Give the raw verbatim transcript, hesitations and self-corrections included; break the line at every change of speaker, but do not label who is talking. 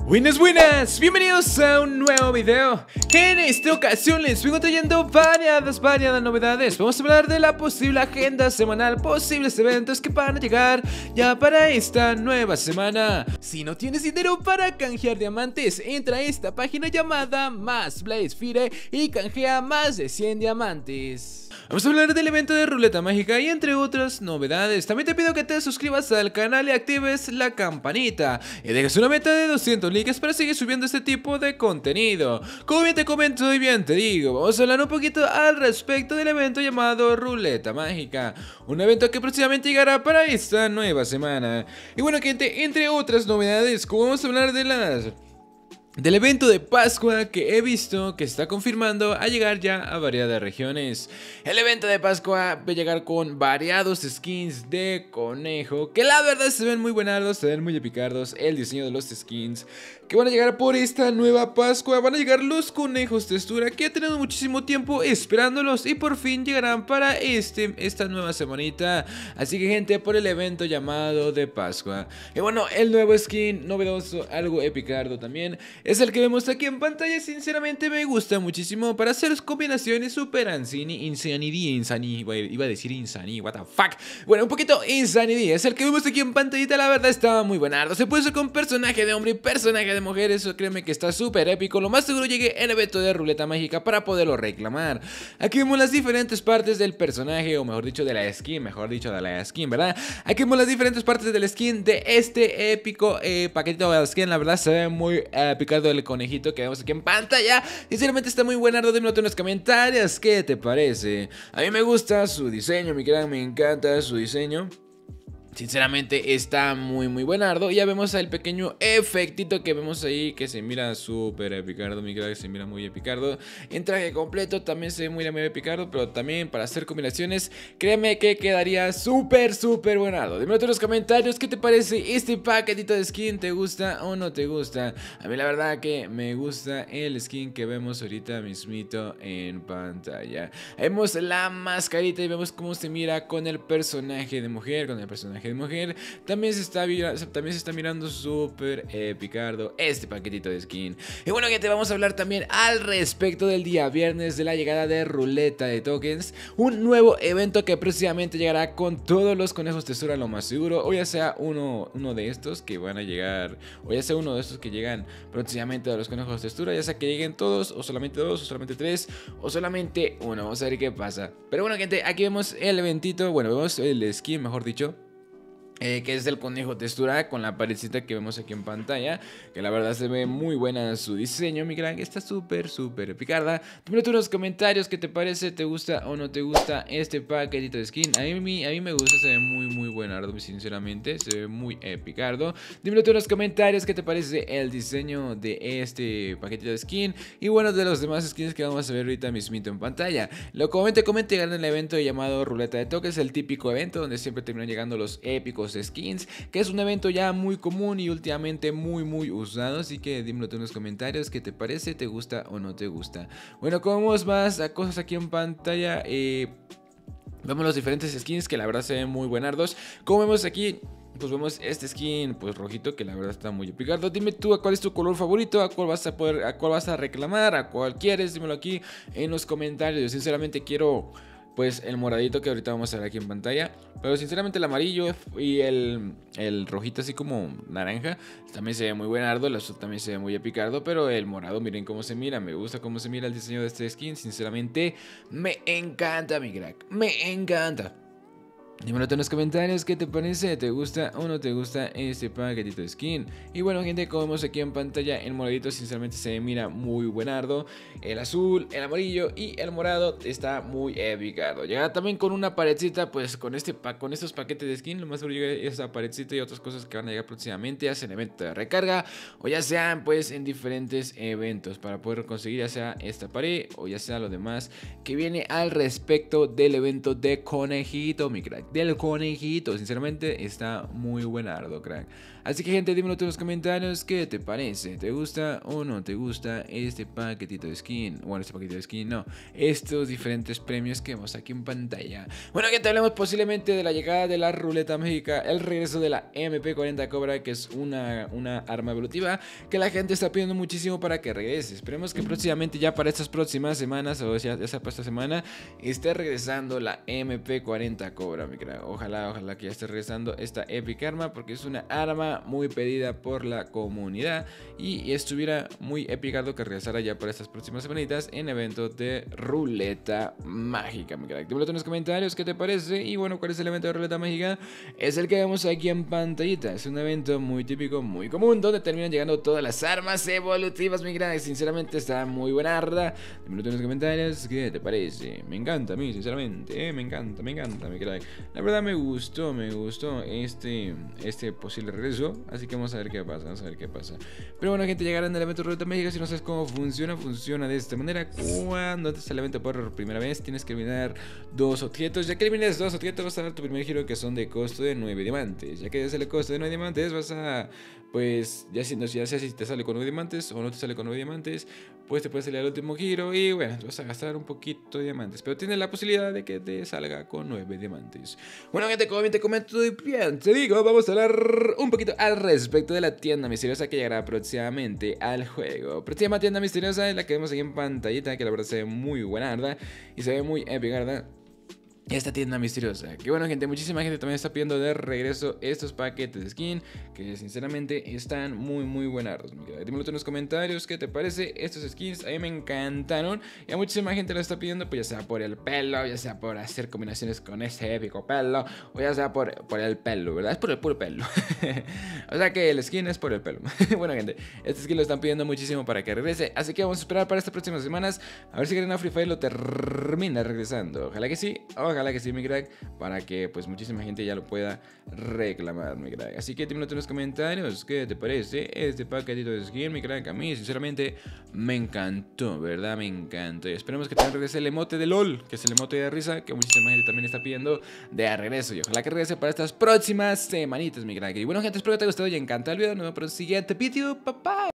Buenas, buenas, bienvenidos a un nuevo video. En esta ocasión les vengo trayendo variadas, variadas novedades. Vamos a hablar de la posible agenda semanal, posibles eventos que van a llegar ya para esta nueva semana. Si no tienes dinero para canjear diamantes, entra a esta página llamada MaxBlazeFire y canjea más de cien diamantes. Vamos a hablar del evento de ruleta mágica y entre otras novedades. También te pido que te suscribas al canal y actives la campanita y dejes una meta de doscientos likes para seguir subiendo este tipo de contenido. Como bien te comento y bien te digo, vamos a hablar un poquito al respecto del evento llamado Ruleta Mágica, un evento que próximamente llegará para esta nueva semana. Y bueno, gente, entre otras novedades, como vamos a hablar de las... del evento de Pascua que he visto que está confirmando a llegar ya a variadas regiones. El evento de Pascua va a llegar con variados skins de conejo que la verdad se ven muy buenardos, se ven muy epicardos. El diseño de los skins que van a llegar por esta nueva Pascua. Van a llegar los conejos textura que ha tenido muchísimo tiempo esperándolos y por fin llegarán para este, esta nueva semanita. Así que gente, por el evento llamado de Pascua. Y bueno, el nuevo skin novedoso, algo epicardo también, es el que vemos aquí en pantalla. Sinceramente me gusta muchísimo para hacer combinaciones super insani, insanity, insani, iba a decir insani, what the fuck. Bueno, un poquito insanity, es el que vemos aquí en pantallita, la verdad estaba muy buenardo. Se puede hacer con personaje de hombre y personaje de mujer, eso créeme que está súper épico. Lo más seguro llegue el evento de ruleta mágica para poderlo reclamar. Aquí vemos las diferentes partes del personaje, o mejor dicho de la skin, mejor dicho de la skin, ¿verdad? Aquí vemos las diferentes partes del skin de este épico eh, paquetito de skin, la verdad se ve muy épico. Del conejito que vemos aquí en pantalla. Sinceramente está muy buenardo. Dime en los comentarios qué te parece. A mí me gusta su diseño, mi crack, me encanta su diseño. Sinceramente está muy muy buenardo. Ya vemos el pequeño efectito que vemos ahí, que se mira súper epicardo, mi crack, se mira muy epicardo. En traje completo también se ve muy, muy epicardo, pero también para hacer combinaciones, créeme que quedaría súper súper buenardo. Dime en los comentarios qué te parece este paquetito de skin, ¿te gusta o no te gusta? A mí la verdad que me gusta el skin que vemos ahorita mismito en pantalla. Vemos la mascarita y vemos cómo se mira con el personaje de mujer, con el personaje de mujer. También se está, también se está mirando súper epicardo este paquetito de skin. Y bueno, que te vamos a hablar también al respecto del día viernes de la llegada de ruleta de tokens, un nuevo evento que precisamente llegará con todos los conejos textura, lo más seguro, o ya sea uno, uno de estos que van a llegar, o ya sea uno de estos que llegan próximamente a los conejos textura, ya sea que lleguen todos, o solamente dos, o solamente tres, o solamente uno. Vamos a ver qué pasa. Pero bueno, gente, aquí vemos el eventito, bueno, vemos el skin, mejor dicho, Eh, que es el conejo textura con la paredcita que vemos aquí en pantalla, que la verdad se ve muy buena su diseño, mi crack, está súper súper picarda. Dímelo tú en los comentarios qué te parece, te gusta o no te gusta este paquetito de skin. A mí, a mí me gusta, se ve muy muy buenardo, sinceramente, se ve muy epicardo. Dímelo tú en los comentarios qué te parece el diseño de este paquetito de skin y bueno, de los demás skins que vamos a ver ahorita mismito en pantalla. Lo comente, comente, ganen el evento llamado Ruleta de Tokens, el típico evento donde siempre terminan llegando los épicos skins, que es un evento ya muy común y últimamente muy muy usado. Así que dímelo tú en los comentarios qué te parece, te gusta o no te gusta. Bueno, como vemos más a cosas aquí en pantalla, eh, vemos los diferentes skins que la verdad se ven muy buenardos. Como vemos aquí, pues vemos este skin pues rojito que la verdad está muy epicardo. Dime tú a cuál es tu color favorito, a cuál vas a poder, a cuál vas a reclamar, a cuál quieres, dímelo aquí en los comentarios. Yo sinceramente quiero pues el moradito que ahorita vamos a ver aquí en pantalla, pero sinceramente el amarillo y el, el rojito así como naranja también se ve muy buenardo, el azul también se ve muy epicardo, pero el morado miren cómo se mira, me gusta cómo se mira el diseño de este skin, sinceramente me encanta, mi crack, me encanta. Dímelo en los comentarios qué te parece, te gusta o no te gusta este paquetito de skin. Y bueno, gente, como vemos aquí en pantalla, el moradito sinceramente se mira muy buenardo. El azul, el amarillo y el morado está muy epicado. Llega también con una paredcita, pues con este pa con estos paquetes de skin, lo más seguro llega esa paredcita y otras cosas que van a llegar próximamente, hacen evento de recarga o ya sean pues en diferentes eventos para poder conseguir ya sea esta pared o ya sea lo demás que viene al respecto del evento de conejito, mi crack, del conejito. Sinceramente está muy buenardo, crack. Así que gente, dímelo tú en los comentarios qué te parece, ¿te gusta o no te gusta este paquetito de skin? Bueno, este paquetito de skin no, estos diferentes premios que vemos aquí en pantalla. Bueno, gente, hablamos posiblemente de la llegada de la ruleta mágica, el regreso de la M P cuarenta Cobra, que es una, una arma evolutiva que la gente está pidiendo muchísimo para que regrese. Esperemos que próximamente, ya para estas próximas semanas, o sea, ya sea para esta semana, esté regresando la M P cuarenta Cobra, mi crack. Ojalá, ojalá que ya esté regresando esta épica arma, porque es una arma muy pedida por la comunidad y estuviera muy épicado que regresara ya para estas próximas semanitas en eventos de ruleta mágica, mi crack. Dímelo en los comentarios qué te parece. Y bueno, ¿cuál es el evento de ruleta mágica? Es el que vemos aquí en pantallita. Es un evento muy típico, muy común, donde terminan llegando todas las armas evolutivas, mi crack. Sinceramente está muy buena arda. Dímelo en los comentarios qué te parece. Me encanta a mí, sinceramente, eh, me encanta, me encanta, mi crack. La verdad me gustó, me gustó este, este posible regreso. Así que vamos a ver qué pasa, vamos a ver qué pasa. Pero bueno, gente, llegarán al evento de ruleta mágica. Si no sabes cómo funciona, funciona de esta manera. Cuando te sale el evento por primera vez, tienes que eliminar dos objetos. Ya que elimines dos objetos, vas a dar tu primer giro, que son de costo de nueve diamantes. Ya que es el costo de nueve diamantes, vas a, pues, ya, si, ya sea si te sale con nueve diamantes o no te sale con nueve diamantes, pues te puede salir al último giro y bueno, vas a gastar un poquito de diamantes. Pero tienes la posibilidad de que te salga con nueve diamantes. Bueno, gente, como bien te comento y bien te digo, vamos a hablar un poquito al respecto de la tienda misteriosa que llegará próximamente al juego. Próxima tienda misteriosa es la que vemos aquí en pantallita, que la verdad se ve muy buena, ¿verdad? Y se ve muy épica, ¿verdad? Esta tienda misteriosa, que bueno, gente, muchísima gente también está pidiendo de regreso estos paquetes de skin, que sinceramente están muy muy buenardos. Dímelo tú en los comentarios qué te parece estos skins. A mí me encantaron y a muchísima gente lo está pidiendo, pues ya sea por el pelo, ya sea por hacer combinaciones con ese épico pelo, o ya sea por, por el pelo, ¿verdad? Es por el puro pelo. O sea que el skin es por el pelo. Bueno, gente, este skin lo están pidiendo muchísimo para que regrese, así que vamos a esperar para estas próximas semanas a ver si Garena Free Fire lo termina regresando. Ojalá que sí, ojalá que sí, mi crack, para que pues muchísima gente ya lo pueda reclamar, mi crack. Así que dímelo en los comentarios qué te parece este paquetito de skin, mi crack. A mí sinceramente me encantó, ¿verdad? Me encantó. Y esperemos que también regrese el emote de LOL, que es el emote de risa, que muchísima gente también está pidiendo de regreso. Y ojalá que regrese para estas próximas semanitas, mi crack. Y bueno, gente, espero que te haya gustado y encantado el video. Nos vemos para el siguiente video, papá.